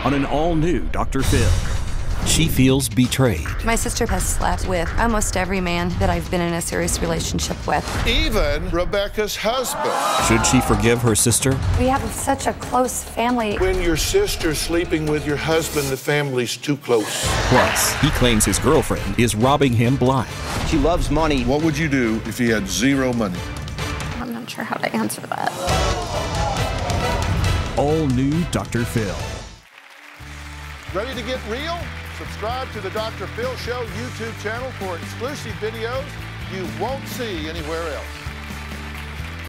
on an all-new Dr. Phil. She feels betrayed. My sister has slept with almost every man that I've been in a serious relationship with. Even Rebecca's husband. Should she forgive her sister? We have such a close family. When your sister's sleeping with your husband, the family's too close. Plus, he claims his girlfriend is robbing him blind. She loves money. What would you do if he had zero money? I'm not sure how to answer that. All new Dr. Phil. Ready to get real? Subscribe to the Dr. Phil Show YouTube channel for exclusive videos you won't see anywhere else.